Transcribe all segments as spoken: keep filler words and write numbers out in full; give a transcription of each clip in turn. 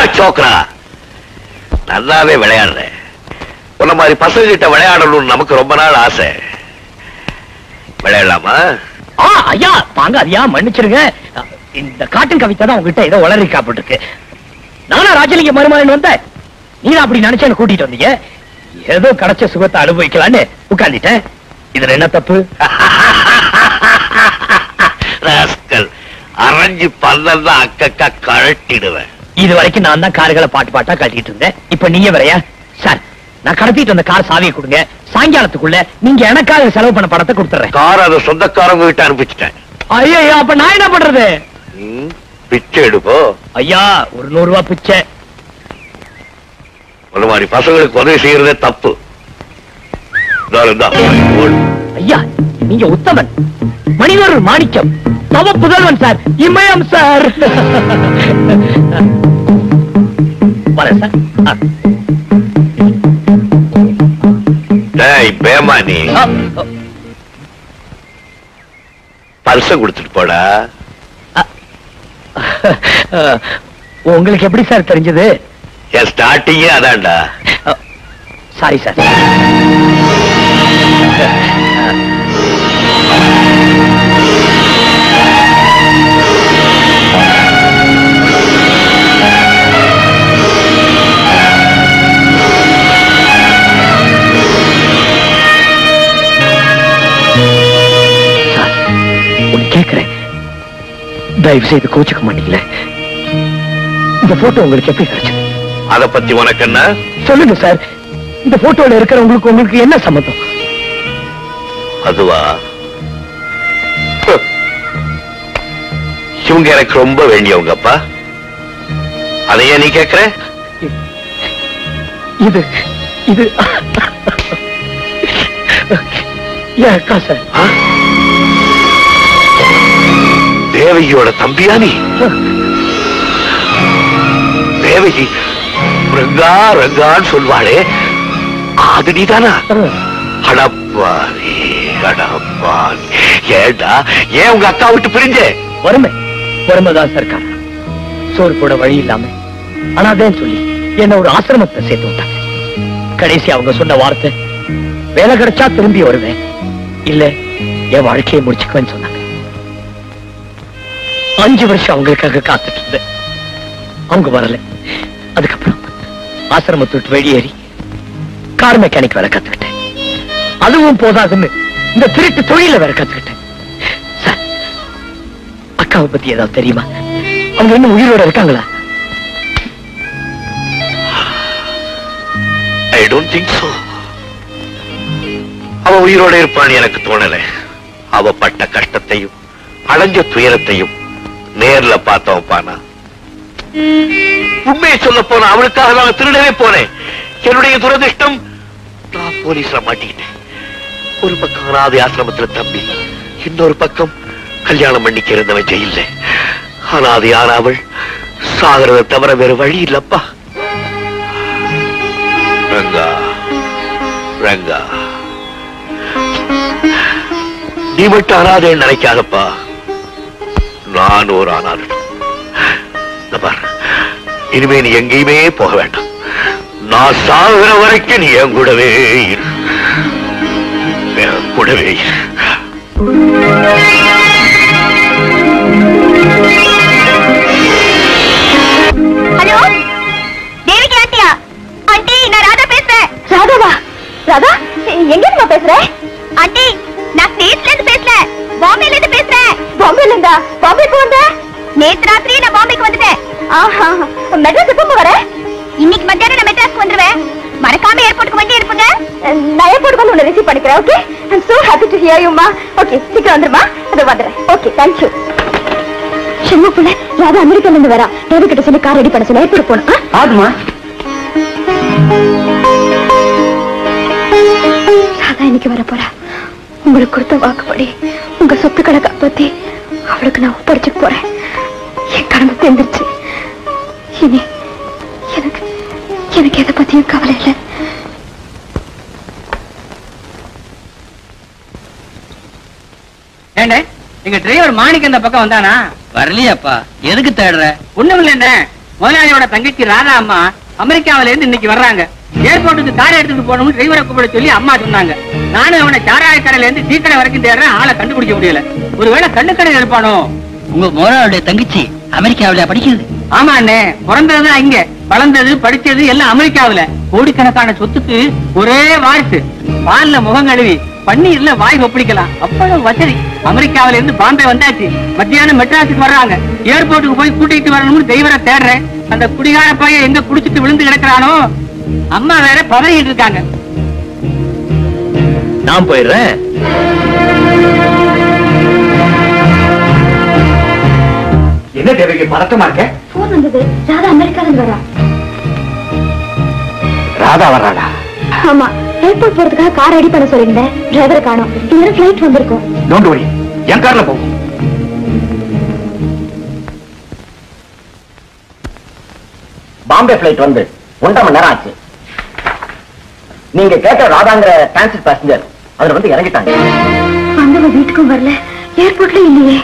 சோக்ரா, நல்லாவே விளையாடுற. உன்ன மாதிரி பசங்க கிட்ட விளையாடணும்னு நமக்கு ரொம்ப நாள் ஆசை. விளையாடலாமா? ஐயா வாங்க, ஐயா மன்னிச்சிருங்க. இந்த காட்டன் கவிதை தான் உங்ககிட்ட ஏதோ வளரி காப்பிட்டு இருக்கு. நானா ராஜலிங்க மருமகன் வந்த, நீ அப்படி நினைச்சேன்னு கூட்டிட்டு வந்தீங்க. ஏதோ கிடைச்ச சுகத்தை அனுபவிக்கலான்னு உட்கார்ந்துட்டேன். இதுல என்ன தப்பு? அரைஞ்சு பல்லல் தான் அக்கக்கா கழட்டிடுவேன். இது வரைக்கும் நான் தான் கார்களை பாட்டு பாட்டா கழட்டிட்டு இருந்தேன். இப்ப நீங்க வரையா? சார், நான் கடத்திட்டு வந்த கார் சாவியை கொடுங்க. சாயங்காலத்துக்குள்ள நீங்க எனக்காக செலவு பண்ண பணத்தை கொடுத்துறேன். கார் அதை சொந்தக்காரங்க கிட்ட அனுப்பிச்சிட்டேன். ஐயா, அப்ப நான் என்ன பண்றது? பிச்சை எடுப்போ. ஐயா, ஒரு நூறு ரூபாய் பிச்சை. அந்த மாதிரி பசங்களுக்கு உதவி செய்யறதே தப்பு. ஐயா, நீங்க உத்தமன், மனிதர் மாணிக்கம், தவ புதல்வன் சார், இமயம் சார். வரேன் சார். பேமானி, பரிச கொடுத்துட்டு போடா. உங்களுக்கு எப்படி சார் தெரிஞ்சது? என் ஸ்டார்டிங்கே அதான்டா. Sorry sir. கேட்கிறேன், தயவு செய்து கோச்சுக்க மாட்டீங்களே. இந்த போட்டோ உங்களுக்கு எப்படி கிடைச்சது? அத பத்தி உனக்கு என்ன? சொல்லுங்க சார். இந்த போட்டோல இருக்கிறவங்களுக்கு உங்களுக்கு என்ன சம்பந்தம்? அதுவா, இவங்க எனக்கு ரொம்ப வேண்டியவங்கப்பா. அதையே நீ கேட்கிற? இது இது ஏன் அக்கா சார்? தேவகியோட தம்பியா நீ? தேவகி ரங்கா ரங்கான்னு சொல்வாளே, அது நீதானா? அடப்பாவி, அடப்பாவி. ஏண்டா ஏன் உங்க அக்கா விட்டு பிரிஞ்சே? வறுமை, வறுமைதான் சார் காரணம். சோறு போட வழி இல்லாம அனாதேன்னு சொல்லி என்ன ஒரு ஆசிரமத்தை சேர்த்து விட்டாங்க. கடைசி அவங்க சொன்ன வார்த்தை, வேலை கிடைச்சா திரும்பி வருவேன், இல்ல என் வாழ்க்கையை முடிச்சுக்குவேன்னு சொன்னாங்க. அஞ்சு வருஷம் அவங்களுக்காக காத்துட்டு இருந்தேன். அவங்க வரல. அதுக்கப்புறம் ஆசிரமத்தை விட்டு வெளியேறி கார் மெக்கானிக் வேலை கத்துக்கிட்டேன். அதுவும் போதாதுன்னு இந்த திருட்டு தொழில வேற கத்துக்கிட்டேன். சார், அக்காவை பத்தி ஏதாவது தெரியுமா? அவங்க இன்னும் உயிரோட இருக்காங்களா? I don't think so. அவ உயிரோட இருப்பான்னு எனக்கு தோணல. அவ பட்ட கஷ்டத்தையும் அடைஞ்ச துயரத்தையும் நேர்ல பார்த்தவன் பானா. உண்மையை சொல்ல போன அவளுக்காக நான் திருடவே போனேன். என்னுடைய துரதிருஷ்டம், நான் போலீஸ்ல மாட்டிக்கிட்டேன். ஒரு பக்கம் அனாதை ஆசிரமத்துல தம்பி, இன்னொரு பக்கம் கல்யாணம் பண்ணிக்க இருந்தவன் ஜெயில்ல. அனாதையான அவள் சாகிறத தவிர வேற வழி இல்லப்பா. ரங்கா, ரங்கா, நீ மட்டும் அனாதை நினைக்காதப்பா. நான் ஒரு அனாதை. இனிமே நீ எங்கேயுமே போக வேண்டாம். நான் சாகுற வரைக்கும் நீ என் கூடவே இரு, என் கூடவே இரு. ஹலோ, தேவிகா ஆண்டியா? ஆண்டி, நான் ராதா பேசுறேன். ராதாவா? ராதா, எங்க இருந்து பேசுற? ஆண்டி, நான் ஸ்டேட்ல இருந்து பேசுறேன். பாம்பேல இருந்து பேசுறேன். பாம்பேல இருந்தா? பாம்பேக்கு வந்த? நேத்து ராத்திரி நான் பாம்பேக்கு வந்துட்டேன். ஆஹா, மெட்ராஸ் எப்போ வர? இன்னைக்கு மத்தியானம் நான் மெட்ராஸ்க்கு வந்துருவேன். மறக்காம ஏர்போர்ட்டுக்கு வண்டி எடுப்புங்க. நான் ஏர்போர்ட்டுக்கு வந்து உன்னை ரிசீவ் பண்ணிக்கிறேன். Okay, I am so happy to hear you மா. ஓகே, சீக்கிரம் வந்துருமா. அதோ வந்துறேன். Okay, thank you. ஷெல்வா புள்ள, ராதா அமெரிக்கால இருந்து வரா. தேவி கிட்ட சொல்லி கார் ரெடி பண்ண சொல்லி ஏர்போர்ட் போணும். ஆகுமா? ராதா இன்னைக்கு வர போறா. உங்களுக்கு கொடுத்த வாக்குப்படி உங்க சொத்துக்களை காப்பாத்தி அவளுக்கு நான் ஒப்படைச்சுட்டு போறேன். என் கடமை தெரிஞ்சிருச்சு. இனி எனக்கு எனக்கு எதை பத்தியும் கவலை இல்லை. எங்க டிரைவர் மாணிக்க இந்த பக்கம் வந்தானா? வரலையாப்பா. எதுக்கு தேடுற? ஒண்ணும் இல்ல, முதலாளியோட தங்கச்சி ராதா அம்மா அமெரிக்காவில இருந்து இன்னைக்கு வர்றாங்க. ஏர்போர்ட்டுக்கு காரை எடுத்துட்டு போகணும்னு டிரைவரை கூப்பிட சொல்லி அம்மா சொன்னாங்க. நானும் அவனை சாராய கடையில இருந்து டீக்கடை வரைக்கும் தேடுறேன், ஆளை கண்டுபிடிக்க முடியல. ஒருவேளை கண்ணுக்கடை இருப்பானோ? உங்க முதலாளியுடைய தங்கச்சி அமெரிக்காவில படிக்கிறது? ஆமா அண்ணே, பிறந்ததுதான் இங்க, வளர்ந்தது படிச்சது எல்லாம் அமெரிக்காவில. கோடிக்கணக்கான சொத்துக்கு ஒரே வாரிசு. பால்ல முகம் கழுவி பன்னீர்ல வாய் ஒப்படிக்கலாம், அவ்வளவு வசதி. அமெரிக்காவில இருந்து பாம்பே வந்தாச்சு, மத்தியானம் மெட்ராஸுக்கு வர்றாங்க. ஏர்போர்ட்டுக்கு போய் கூட்டிட்டு வரணும்னு தெய்வரை தேடுறேன். அந்த குடிகார பையன் எங்க குடிச்சிட்டு விழுந்து கிடக்குறானோ? அம்மா வேற பதறிட்டு இருக்காங்க. நான் போயிடுறேன். என்ன தேவைக்கு பதட்டமா இருக்க? போன் வந்தது. ராதா அமெரிக்கால இருந்து வரா. ராதா வர்றாளா? ஆமா, ஏர்போர்ட் போறதுக்காக கார் ரெடி பண்ண சொல்லிருந்தேன். டிரைவர் காணோம். இன்னும் ஃபிளைட் வந்திருக்கும். டோன்ட் வரி, என் கார்ல போகும். பாம்பே பிளைட் வந்து ஒன்றரை மணி நேரம் ஆச்சு. நீங்க கேட்ட ராதாங்கிற டிரான்சிட் பேசஞ்சர் அதுல வந்து இறங்கிட்டாங்க. அந்த வீட்டுக்கும் வரல, ஏர்போர்ட்ல இல்லையே.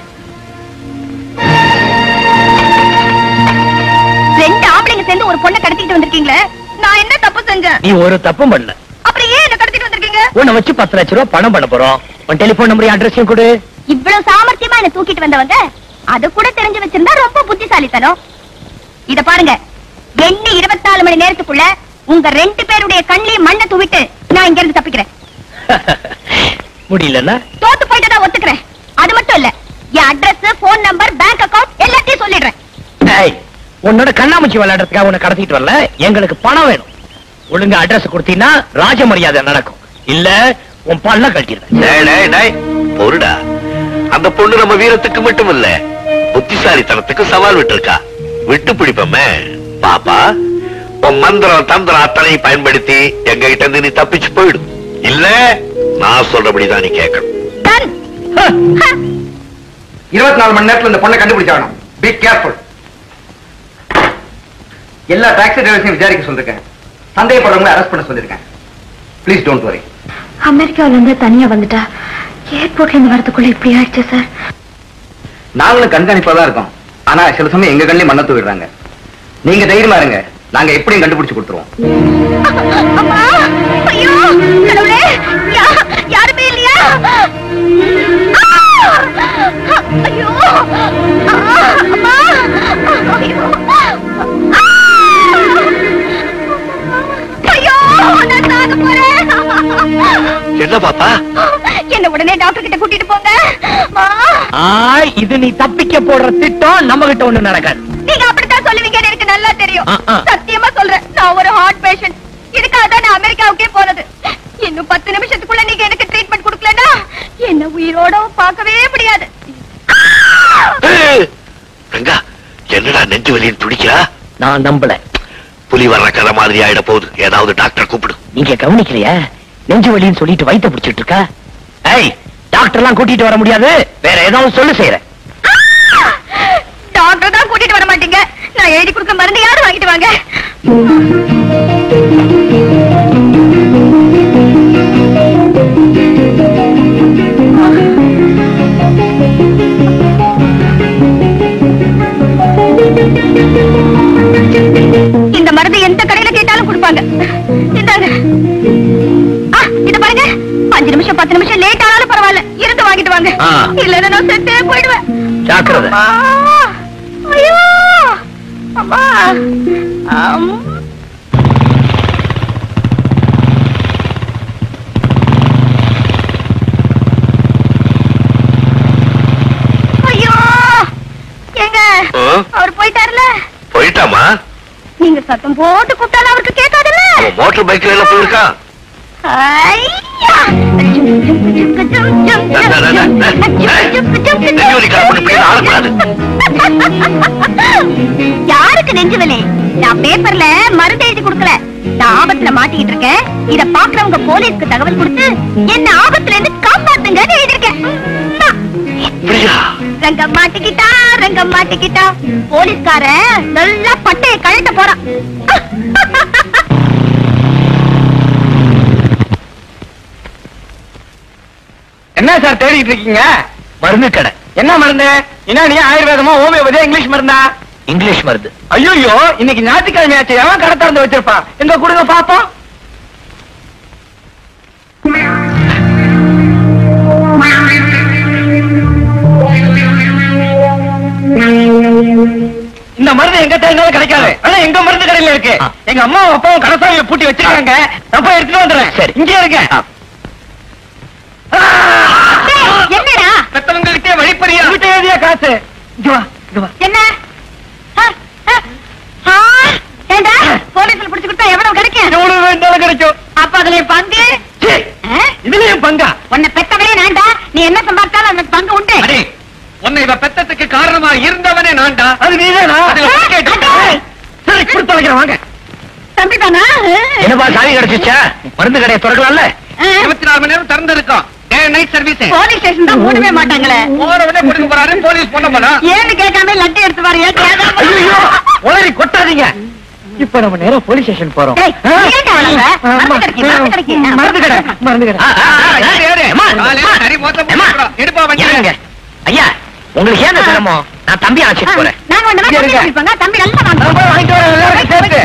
ரெண்டு ஆம்பளைங்க சேர்ந்து ஒரு பொண்ணை கடத்திட்டு வந்திருக்கீங்களே, நான் என்ன தப்பு செஞ்சேன்? நீ ஒரு தப்பும் பண்ணல. அப்புறம் ஏன் என்ன கடத்திட்டு வந்திருக்கீங்க? உன்னை வச்சு பத்து லட்சம் ரூபாய் பணம் பண்ண போறோம். உன் டெலிபோன் நம்பரையும் அட்ரஸையும் கொடு. இவ்வளவு சாமர்த்தியமா என்ன தூக்கிட்டு வந்தவங்க அது கூட தெரிஞ்சு வச்சிருந்தா ரொம்ப புத்திசாலித்தனம். இத பாருங்க, எண்ணி இருபத்தி நாலு மணி நேரத்துக்குள்ள உங்க ரெண்டு பேருடைய கண்ணிலையும் மண்ணை தூவிட்டு நான் இங்க இருந்து தப்பிக்கிறேன். முடியலன்னா தோத்து போயிட்டதா ஒத்துக்கிறேன். அது மட்டும் இல்ல, என் address, phone number, bank account எல்லாத்தையும் சொல்லிடுறேன். ஏய், உன்னோட கண்ணாமூச்சி விளையாடுறதுக்காக உன்னை கடத்திட்டு வரல. எங்களுக்கு பணம் வேணும். ஒழுங்கா அட்ரஸ் கொடுத்தீங்கன்னா ராஜ மரியாதை நடக்கும். இல்ல உன் பல்ல கட்டிடுறேன். பொருடா, அந்த பொண்ணு நம்ம வீரத்துக்கு மட்டும் இல்ல, புத்திசாலித்தனத்துக்கு சவால் விட்டு இருக்கா. விட்டு பிடிப்பமே பாப்பா. உன் மந்திரம் தந்திரம் அத்தனை பயன்படுத்தி எங்க கிட்ட இருந்து நீ தப்பிச்சு போயிடும். இல்ல நான் சொல்றபடிதான் நீ கேட்கணும். இருபத்தி நாலு மணி நேரத்துல இந்த பொண்ணை கண்டுபிடிச்சாகணும். Be careful. எல்லா டாக்ஸி டிரைவர்ஸையும் விசாரிக்க சொல்லிருக்கேன். சந்தேகப்படுறவங்களை அரெஸ்ட் பண்ண சொல்லிருக்கேன். Please don't worry. அமெரிக்காவில இருந்து தனியா வந்துட்டா ஏர்போர்ட்ல இருந்து வரதுக்குள்ள இப்படி ஆயிடுச்சு சார். நாங்களும் கண்காணிப்பா தான் இருக்கோம். ஆனா சில சமயம் எங்க கண்ணிலே மண்ணை தூவிடுறாங்க. நீங்க தைரியமா இருங்க, நாங்க எப்படியும் கண்டுபிடிச்சு கொடுத்துருவோம். ஐயோ கடவுளே, யாருமே இல்லையா? ஐயோ அம்மா, ஐயோ நான் சாக போறேன். என்ன பாப்பா? என்ன உடனே டாக்டர் கிட்ட கூட்டிட்டு போங்க. இது நீ தப்பிக்க போடுற திட்டம். நம்ம கிட்ட ஒண்ணு நடக்காது. நீங்க அப்படித்தான் சொல்லுவீங்கன்னு எனக்கு நல்லா தெரியும். ஆ, ஆ. சத்தியமா சொல்றேன், நான் ஒரு ஹார்ட் பேஷண்ட். இதுக்காக தான் நான் அமெரிக்காவுக்கே போனது. இன்னும் பத்து நிமிஷத்துக்குள்ள நீங்க எனக்கு ட்ரீட்மெண்ட் கொடுக்கலன்னா என்ன உயிரோட பார்க்கவே முடியாது. ரங்கா, என்னடா நெஞ்சு வலின்னு துடிக்கிறா? நான் நம்பல. புலி வர்ற கதை மாதிரி ஆயிட போகுது. ஏதாவது டாக்டர் கூப்பிடு. நீங்க கவனிக்கலையா? நெஞ்சு வலின்னு சொல்லிட்டு வயித்தை பிடிச்சிட்டு இருக்கா. ஏய், டாக்டர் எல்லாம் கூட்டிட்டு வர முடியாது. வேற ஏதாவது சொல்லு செய்யறேன். டாக்டர் தான் கூட்டிட்டு வர மாட்டீங்க. நான் எழுதி கொடுக்க மருந்து யாரும் வாங்கிட்டு வாங்க. இந்த மருந்து எந்த கடையில கேட்டாலும் கொடுப்பாங்க. இந்தாங்க. இத பாருங்க, அஞ்சு நிமிஷம் பத்து நிமிஷம் லேட் ஆனாலும் பரவாயில்ல, இருந்து வாங்கிட்டு வாங்க. இல்லன்னா நான் செத்தே போயிடுவேன். ஜாக்கிரதை. ஐயோ அம்மா. ஐயோ எங்க அவர் போயிட்டாருல? போயிட்டாமா? நீங்க சத்தம் போட்டு கூப்பிட்டாலும் அவருக்கு கேட்காதுல்ல. மோட்டர் பைக்ல எல்லாம் போயிருக்கான். யாருக்கு நெஞ்சுவலே? நான் பேப்பர்ல மருந்து எழுதி கொடுக்கல. நான் ஆபத்துல மாட்டிக்கிட்டு இருக்கேன். இத பாக்குறவங்க போலீஸ்க்கு தகவல் கொடுத்து என்ன ஆபத்துல இருந்து காப்பாத்துங்கன்னு எழுதிருக்கேன். ரங்கம் மாட்டிக்கிட்டா, ரங்கம் மாட்டிக்கிட்டா. போலீஸ்கார நல்லா பட்டைய கழட்ட போறான். என்ன சார் தேடிட்டு இருக்கீங்க? மருந்து கடை. என்ன மருந்து? என்ன நீ ஆயுர்வேதமா ஹோமியோபதியா இங்கிலீஷ் மருந்தா? இங்கிலீஷ் மருந்து. ஐயோ இன்னைக்கு ஞாயிற்றுக்கிழமை ஆச்சு, எவன் கடை திறந்து வச்சிருப்பான்? எங்க கொடுங்க பாப்போம். இந்த மருந்து எங்க தேர்ந்தாலும் கிடைக்காது. ஆனா எங்க மருந்து கடையில இருக்கு. எங்க அம்மா அப்பாவும் கடைசாமியை பூட்டி வச்சிருக்காங்க. நான் போய் எடுத்துட்டு வந்துடுறேன். சரி, இங்கே இருக்க. என்னடா பெத்தவங்களுக்கே வழிப்பறியா வீட்டு எழுதிய காசு. என்ன ஏண்டா போலீஸ்ல பிடிச்சு கொடுத்தா எவ்வளவு கிடைக்கும்? எவ்வளவு வேண்டாலும் கிடைக்கும். அப்ப அதுல பங்கு இதுலயும் பங்கா? உன்னை பெத்தவனே நான்டா. நீ என்ன சம்பாதிச்சாலும் எனக்கு பங்கு உண்டு. உன்னை இவ பெத்தத்துக்கு காரணமா இருந்தவனே நான்டா. அது நீதானா? சரி, கொடுத்து வைக்கிறேன், வாங்க. தம்பி தானா? என்னப்பா சாவி கிடைச்சிச்சா? மருந்து கடையை திறக்கலாம்ல? இருபத்தி நாலு மணி நேரம் திறந்து இருக்கோம். Night service. போலீஸ் ஸ்டேஷன் தான் மூடவே மாட்டாங்களே. போறவனே கொடுக்க போறாரு, போலீஸ் பண்ண போறா. ஏன்னு கேட்காம லட்டி எடுத்து பாரு. ஐயோ உளறி கொட்டாதீங்க. இப்ப நம்ம நேரம் போலீஸ் ஸ்டேஷன் போறோம். மருந்து கடை மருந்து கடை. ஐயா, உங்களுக்கு ஏன் சிரமம்? நான் தம்பி அழைச்சிட்டு போறேன். தம்பி நல்லா வாங்கிட்டு வர எல்லாரும் சேர்த்து.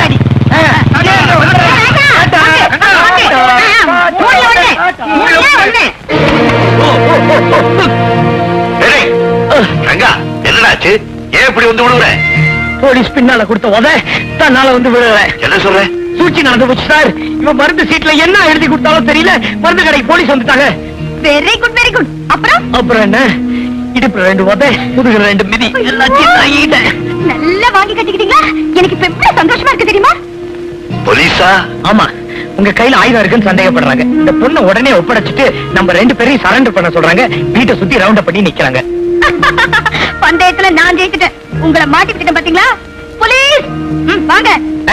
என்னடாச்சு? ஏன் இப்படி வந்து விழுவுற? போலீஸ் பின்னால கொடுத்த உத தன்னால வந்து விழுறேன். என்ன சொல்ற? சூழ்ச்சி நடந்து போச்சு சார். இவன் மருந்து சீட்ல என்ன எழுதி கொடுத்தாலும் தெரியல. மருந்து கடைக்கு போலீஸ் வந்துட்டாங்க. Very good very good. அப்புறம் அப்புறம் என்ன? இடுப்புல ரெண்டு உத, முதுகுல ரெண்டு மிதி, எல்லாத்தையும் தாங்கிட்டேன். நல்லா வாங்கி கட்டிக்கிட்டீங்களா? எனக்கு இப்ப எவ்வளவு சந்தோஷமா இருக்கு தெரியுமா? போலீஸா? ஆமா, உங்க கையில ஆயுதம் இருக்குன்னு சந்தேகப்படுறாங்க. இந்த பொண்ணை உடனே ஒப்படைச்சிட்டு நம்ம ரெண்டு பேரையும் சரண்டர் பண்ண சொல்றாங்க. வீட்டை சுத்தி ரவுண்ட் அப் பண்ணி நிக்கிறாங்க. பந்தயத்துல நான் ஜெயிச்சுட்டேன். உங்களை மாட்டிக்கிட்டேன் பாத்தீங்களா? போலீஸ் வாங்க.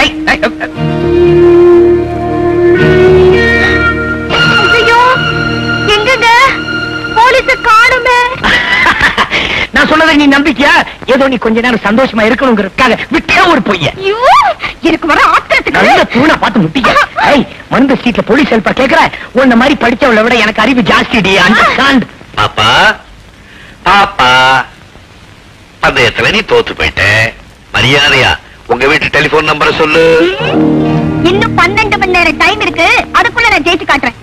ஐயோ, எங்கங்க போலீஸ காணுமே? நான் சொன்னதை நீ நம்பிக்கையா? ஏதோ நீ கொஞ்ச நேரம் சந்தோஷமா இருக்கணுங்கிறதுக்காக விட்டே ஒரு பொய்ய. ஐயோ, எனக்கு வர ஆத்திரத்துக்கு நல்ல தூணை பார்த்து முட்டிக்க. ஏய், மருந்து சீட்ல போலீஸ் ஹெல்ப்பா கேக்குற? உன்ன மாதிரி படிச்சவளை விட எனக்கு அறிவு ஜாஸ்தி. அண்டர்ஸ்டாண்ட்? பாப்பா பாப்பா, பந்தயத்துல நீ தோத்து போயிட்ட. மரியாதையா உங்க வீட்டு டெலிபோன் நம்பரை சொல்லு. இன்னும் பன்னெண்டு மணி நேரம் டைம் இருக்கு. அதுக்குள்ள நான் ஜெயிச்சு காட்டுறேன்.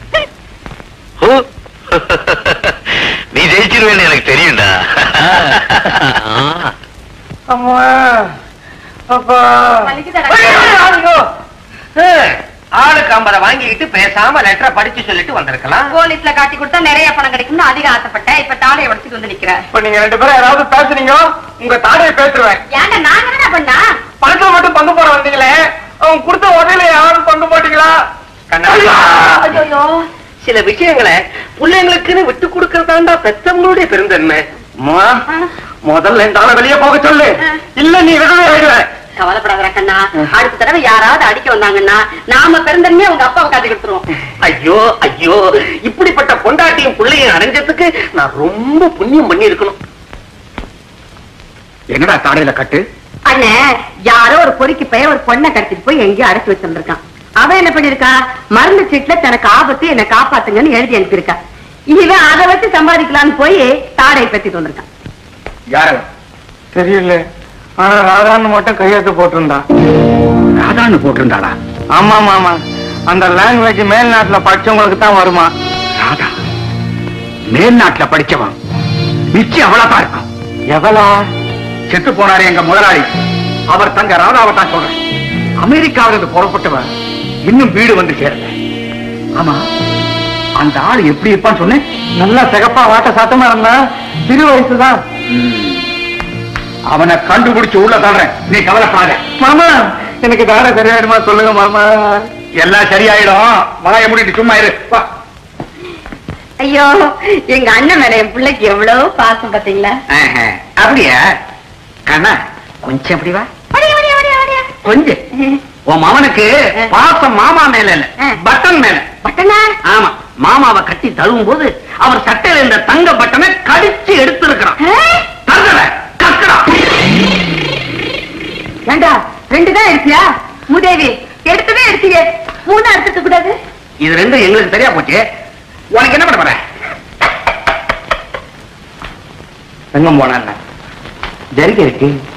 நீ ஜெயிச்சிருவேன்னு எனக்கு தெரியும்டா. அம்மா அப்பா. ஆளுக்கு ஐம்பதை வாங்கிக்கிட்டு பேசாம லெட்டரை படிச்சு சொல்லிட்டு வந்திருக்கலாம். போலீஸ்ல காட்டி கொடுத்தா நிறைய பணம் கிடைக்கும்னு அதிக ஆசைப்பட்டேன். இப்ப தாடையை உடச்சிட்டு வந்து நிக்கிறேன். இப்ப நீங்க ரெண்டு பேரும் யாராவது பேசுறீங்க, உங்க தாடையை பேசுவேன். ஏங்க நாங்க என்ன பண்ணா? பணத்துல மட்டும் பங்கு போட வந்தீங்களே, அவங்க கொடுத்த உடனே யாராவது பங்கு போட்டீங்களா? ஐயோ, சில விஷயங்களை பிள்ளைங்களுக்குன்னு விட்டு கொடுக்கறதாண்டா பெத்தவங்களுடைய பெருந்தன்மை. முதல்ல இந்த ஆளை வெளியே போக சொல்லு, இல்ல நீ விடவே ஆயிடுவ. கவலைப்படாத கண்ணா. அடுத்த தடவை யாராவது அடிக்க வந்தாங்கன்னா நாம பெருந்தன்மையா உங்க அப்பாவை காட்டி கொடுத்துருவோம். ஐயோ ஐயோ, இப்படிப்பட்ட பொண்டாட்டியும் பிள்ளையும் அடைஞ்சதுக்கு நான் ரொம்ப புண்ணியம் பண்ணி இருக்கணும். என்னடா தாடையில கட்டு? அண்ணே, யாரோ ஒரு பொறுக்கி பையன் ஒரு பொண்ணை கடத்திட்டு போய் எங்கேயோ அடைச்சு வச்சிருந்திருக்கான். அவன் என்ன பண்ணிருக்கா? மருந்து சீட்ல தனக்கு ஆபத்து, என்ன காப்பாத்துங்கன்னு எழுதி அனுப்பியிருக்கா. இவன் அதை வச்சு சம்பாதிக்கலான்னு போய் தாடையை பத்திட்டு வந்திருக்கான். யாரு தெரியல, ஆனா ராதான்னு மட்டும் கையெழுத்து போட்டிருந்தா. ராதான்னு போட்டிருந்தாளா? ஆமா ஆமா, அந்த லாங்குவேஜ் மேல்நாட்டுல படிச்சவங்களுக்கு தான் வருமா. ராதா மேல்நாட்டுல படிச்சவன் நிச்சயம் அவ்வளவுதான் இருக்கும். எவ்வளா? செத்து போனாரு எங்க முதலாளி, அவர் தங்க ராதாவை தான் சொல்றேன். அமெரிக்காவிலிருந்து புறப்பட்டவன் இன்னும் வீடு வந்து சேரல. ஆமா, அந்த ஆள் எப்படி இருப்பான்னு சொன்னேன். நல்லா சிகப்பா வாட்ட சாத்தமா இருந்தா, சிறு வயசுதான். அவனை கண்டுபிடிச்சு உள்ள தள்ளுறேன், நீ கவலைப்படாத. மாமா, எனக்கு தார சரியாயிடுமா சொல்லுங்க மாமா. எல்லாம் சரியாயிடும், வாய மூடிட்டு சும்மா இரு. ஐயோ, எங்க அண்ணன் மேல என் பிள்ளைக்கு எவ்வளவு பாசம் பாத்தீங்களா? அப்படியா கண்ணா? கொஞ்சம் அப்படி வா, கொஞ்சம். உன் மாமனுக்கு பாசம் மாமா மேல இல்ல, பட்டன் மேல. பட்டனா? ஆமா, மாமாவை கட்டி தழுவும் போது அவர் சட்டையில இந்த தங்க பட்டனை கடிச்சு எடுத்து இருக்கிறான். ஏண்டா, ரெண்டு தான் எடுத்தியா? மூதேவி, எடுத்தவே எடுத்தீங்க, மூணா எடுத்துக்க கூடாது. இது ரெண்டும் எங்களுக்கு சரியா போச்சு. உனக்கு என்ன பண்ண போற? எங்க போன ஜரிக்கை இருக்கு.